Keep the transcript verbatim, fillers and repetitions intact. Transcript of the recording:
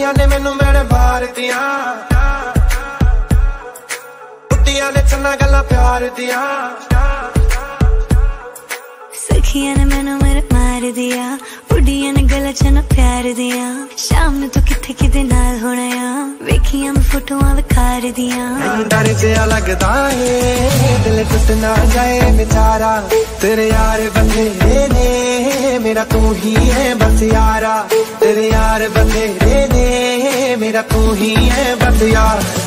सखियां ने मैनू मेरे बार दिया, कुत्तियां ने चन्ना गल्ला प्यार दिया। सखियां ने मैनू मेरे मार दिया, बुढ़िया ने गला चना प्यार दिया। शाम में तू किथे किदे नाल होना आ, वेखियां मैं फोटोआं विखार दिया। डर जहा लगदा है दिल टुट ना जाए बेचारा, तेरे यार बंधेरे ने मेरा तू ही है बस यारा, तेरे यार बंधेरे ने मेरा तू ही है बस यार।